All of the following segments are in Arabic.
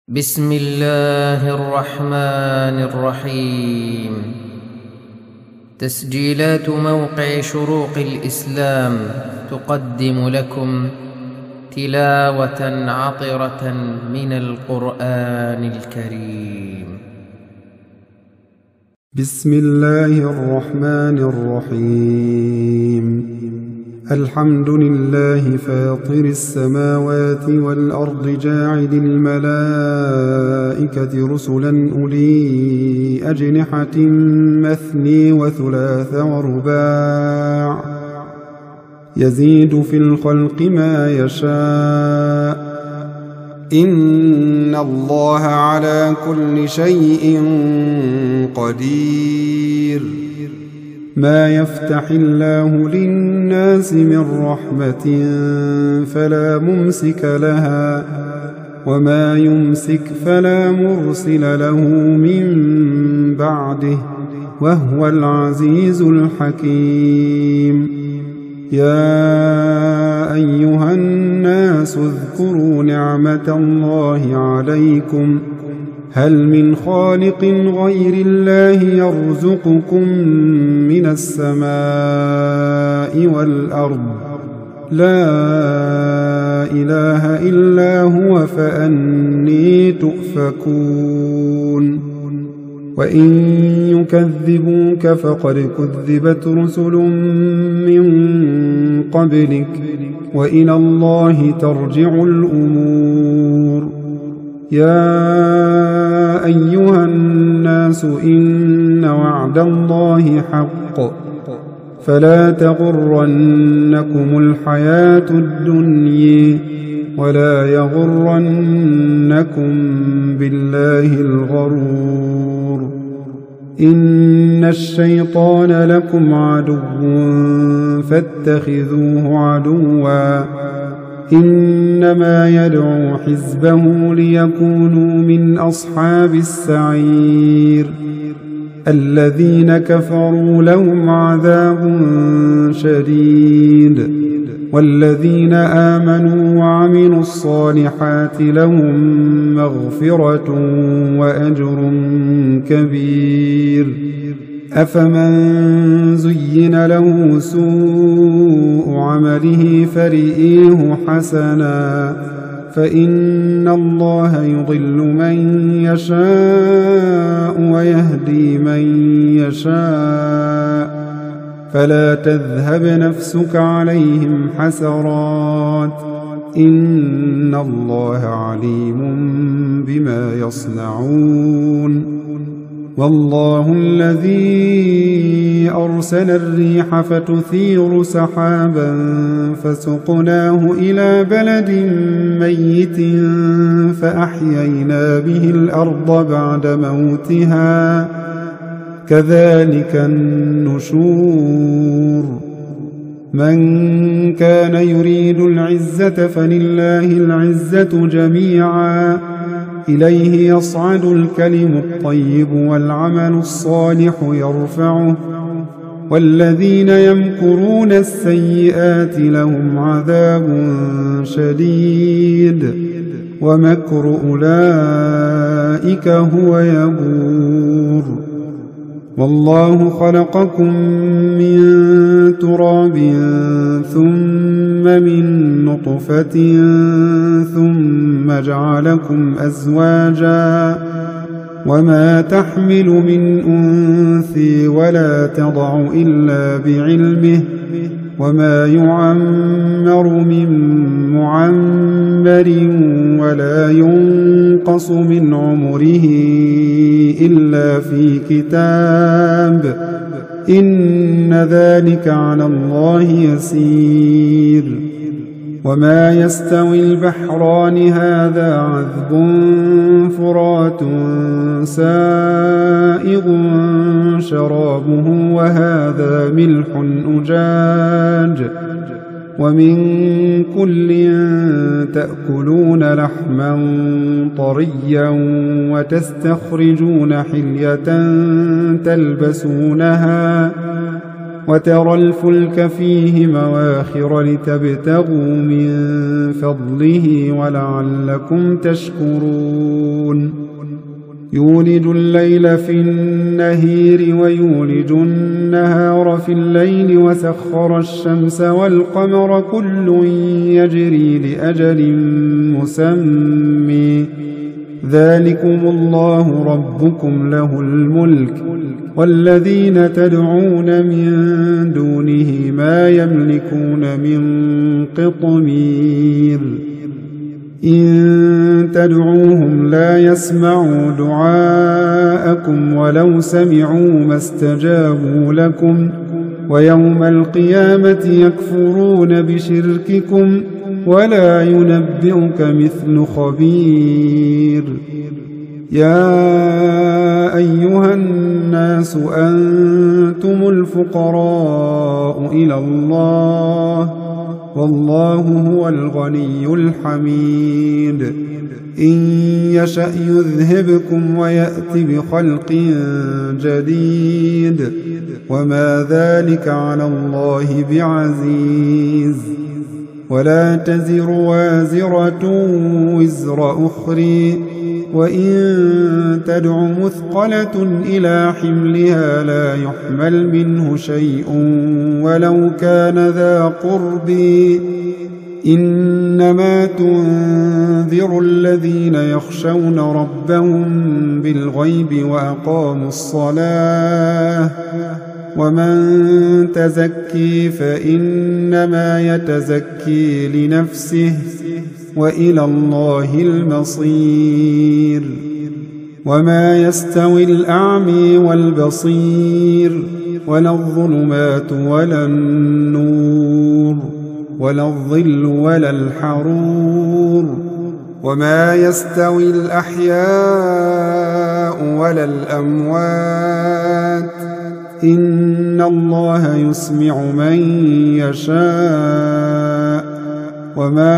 بسم الله الرحمن الرحيم. تسجيلات موقع شروق الإسلام تقدم لكم تلاوة عطرة من القرآن الكريم. بسم الله الرحمن الرحيم. الحمد لله فاطر السماوات والأرض جاعل الملائكة رسلا أولي أجنحة مثني وثلاث ورباع يزيد في الخلق ما يشاء إن الله على كل شيء قدير. ما يفتح الله للناس من رحمة فلا ممسك لها وما يمسك فلا مرسل له من بعده وهو العزيز الحكيم. يا أيها الناس اذكروا نعمة الله عليكم هل من خالق غير الله يرزقكم من السماء والأرض لا إله إلا هو فأني تؤفكون. وإن يكذبوك فقد كذبت رسل من قبلك وإلى الله ترجع الأمور. يا أيها الناس إن وعد الله حق فلا تغرنكم الحياة الدنيا ولا يغرنكم بالله الغرور. إن الشيطان لكم عدو فاتخذوه عدوا إنما يدعو حزبه ليكونوا من أصحاب السعير. الذين كفروا لهم عذاب شديد والذين آمنوا وعملوا الصالحات لهم مغفرة وأجر كبير. أفمن زين له سوء عمله فرئيه حسنا فإن الله يضل من يشاء ويهدي من يشاء فلا تذهب نفسك عليهم حسرات إن الله عليم بما يصنعون. والله الذي أرسل الريح فتثير سحابا فسقناه إلى بلد ميت فأحيينا به الأرض بعد موتها كذلك النشور. من كان يريد العزة فلله العزة جميعا إليه يصعد الكلم الطيب والعمل الصالح يرفعه والذين يمكرون السيئات لهم عذاب شديد ومكر أولئك هو يبور. والله خلقكم من تراب ثم من نطفة ثم جعلكم أزواجا وما تحمل من أنثى ولا تضع إلا بعلمه وما يعمر من معمر ولا ينقص من عمره إلا في كتاب إن ذلك على الله يسير. وما يستوي البحران هذا عذب فرات سائغ شرابه وهذا ملح أجاج ومن كل تأكلون لحما طريا وتستخرجون حلية تلبسونها وترى الفلك فيه مواخر لتبتغوا من فضله ولعلكم تشكرون يولج الليل في النهار ويولج النهار في الليل وسخر الشمس والقمر كل يجري لأجل مسمى ذلكم الله ربكم له الملك والذين تدعون من دونه ما يملكون من قطمير إن تدعوهم لا يسمعوا دعاءكم ولو سمعوا ما استجابوا لكم ويوم القيامة يكفرون بشرككم ولا ينبئك مثل خبير يا أيها الناس أنتم الفقراء إلى الله والله هو الغني الحميد إن يشأ يذهبكم ويأت بخلق جديد وما ذلك على الله بعزيز ولا تزر وازرة وزر أخرى وإن تدع مثقلة إلى حملها لا يحمل منه شيء ولو كان ذا قرب إنما تنذر الذين يخشون ربهم بالغيب وأقاموا الصلاة ومن تزكي فإنما يتزكي لنفسه وإلى الله المصير وما يستوي الأعمى والبصير ولا الظلمات ولا النور ولا الظل ولا الحرور وما يستوي الأحياء ولا الأموات إن الله يسمع من يشاء وما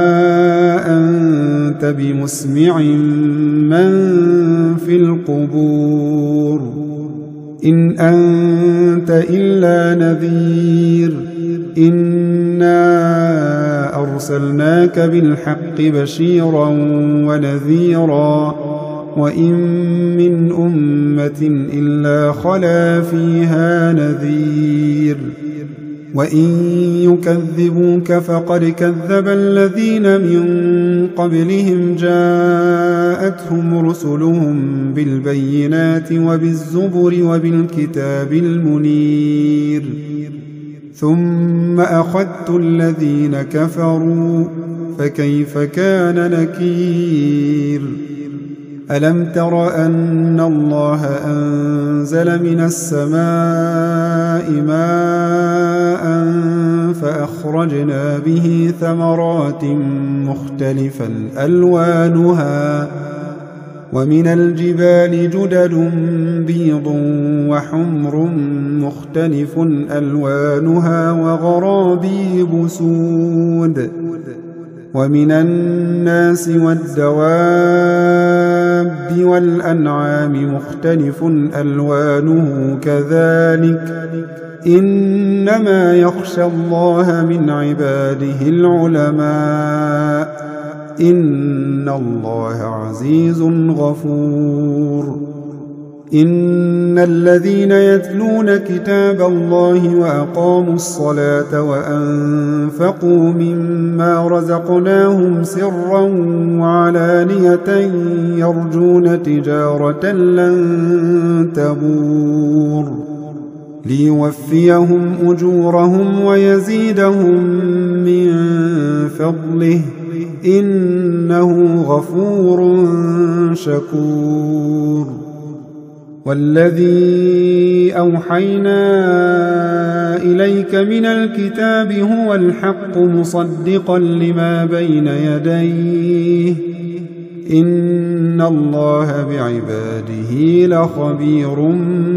أنت بمسمع من في القبور إن أنت إلا نذير إنا أرسلناك بالحق بشيرا ونذيرا وإن من أمة إلا خلا فيها نذير وإن يكذبوك فقد كذب الذين من قبلهم جاءتهم رسلهم بالبينات وبالزبر وبالكتاب المنير ثم أخذت الذين كفروا فكيف كان نكير ألم تر أن الله أنزل من السماء ماء فأخرجنا به ثمرات مختلفا ألوانها ومن الجبال جدد بيض وحمر مختلف ألوانها وغرابيب سود ومن الناس والدواب والأنعام مختلف ألوانه كذلك إنما يخشى الله من عباده العلماء إن الله عزيز غفور إن الذين يتلون كتاب الله وأقاموا الصلاة وأنفقوا مما رزقناهم سرا وعلانية يرجون تجارة لن تبور ليوفيهم أجورهم ويزيدهم من فضله إنه غفور شكور والذي أوحينا إليك من الكتاب هو الحق مصدقا لما بين يديه إن الله بعباده لخبير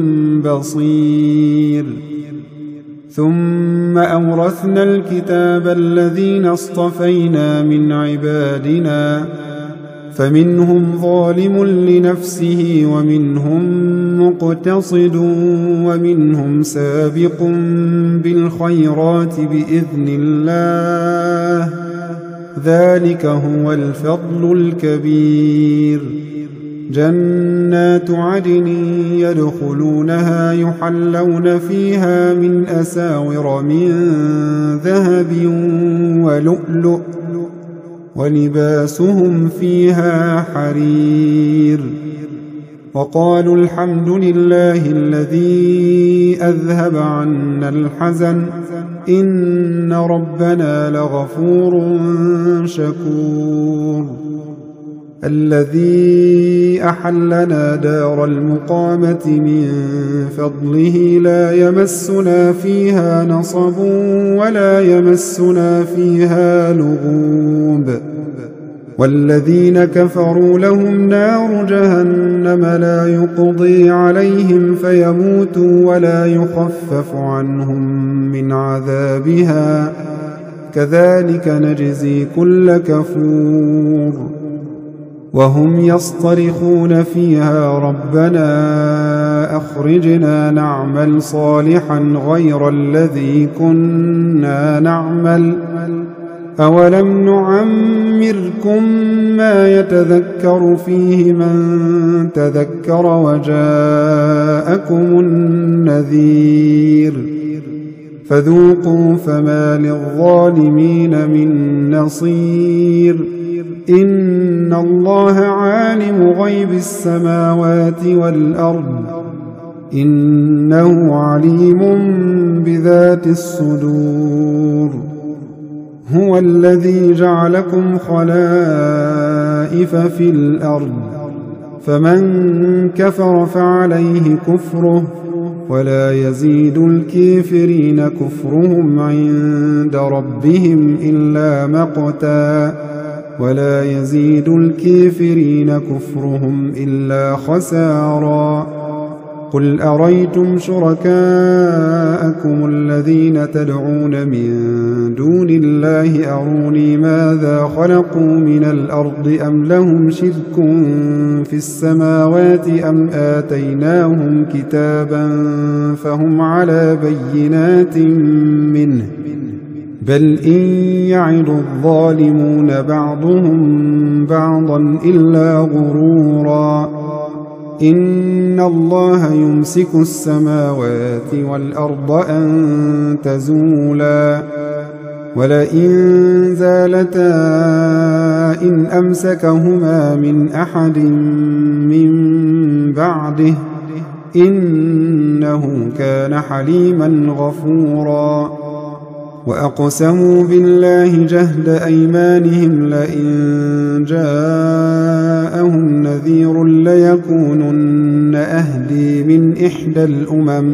بصير ثم أورثنا الكتاب الذين اصطفينا من عبادنا فمنهم ظالم لنفسه ومنهم مقتصد ومنهم سابق بالخيرات بإذن الله، ذلك هو الفضل الكبير. جنات عدن يدخلونها يحلون فيها من أساور من ذهب ولؤلؤ ولباسهم فيها حرير. وقالوا الحمد لله الذي أذهب عنا الحزن إن ربنا لغفور شكور. الذي أحلنا دار المقامة من فضله لا يمسنا فيها نصب ولا يمسنا فيها لغوب. والذين كفروا لهم نار جهنم لا يقضي عليهم فيموتوا ولا يخفف عنهم من عذابها كذلك نجزي كل كفور. وهم يصطرخون فيها ربنا أخرجنا نعمل صالحا غير الذي كنا نعمل أولم نعمركم ما يتذكر فيه من تذكر وجاءكم النذير فذوقوا فما للظالمين من نصير. إن الله عالم غيب السماوات والأرض إنه عليم بذات الصدور. هو الذي جعلكم خلائف في الأرض فمن كفر فعليه كفره ولا يزيد الكافرين كفرهم عند ربهم إلا مقتا ولا يزيد الكافرين كفرهم إلا خسارا. قل أريتم شركاءكم الذين تدعون من دون الله أروني ماذا خلقوا من الأرض أم لهم شرك في السماوات أم آتيناهم كتابا فهم على بينات منه بل إن يعد الظالمون بعضهم بعضا إلا غرورا. إن الله يمسك السماوات والأرض أن تزولا ولئن زالتا إن أمسكهما من أحد من بعده إنه كان حليما غفورا. وأقسموا بالله جهد أيمانهم لئن جاءهم نذير ليكونن أهدي من إحدى الأمم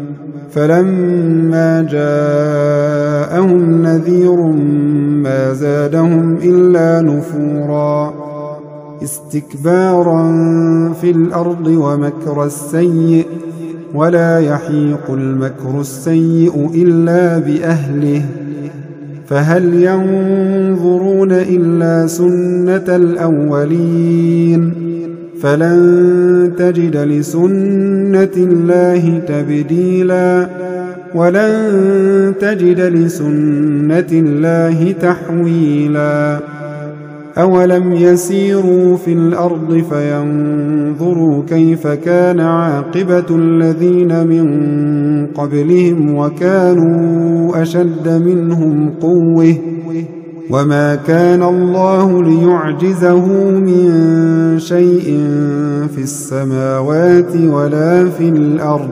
فلما جاءهم نذير ما زادهم إلا نفورا استكبارا في الأرض ومكر السيء ولا يحيق المكر السيء إلا بأهله فهل ينظرون إلا سنة الأولين فلن تجد لسنة الله تبديلا ولن تجد لسنة الله تحويلا. أولم يسيروا في الأرض فينظروا كيف كان عاقبة الذين من قبلهم وكانوا أشد منهم قوة وما كان الله ليعجزه من شيء في السماوات ولا في الأرض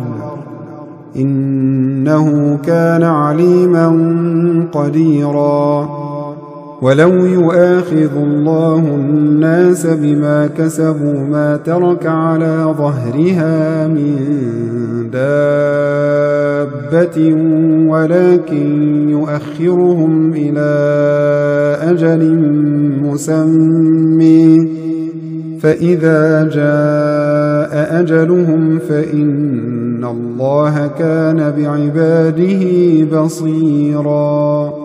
إنه كان عليما قديرا. ولو يؤاخذ الله الناس بما كسبوا ما ترك على ظهرها من دابة ولكن يؤخرهم إلى أجل مسمى فإذا جاء أجلهم فإن الله كان بعباده بصيرا.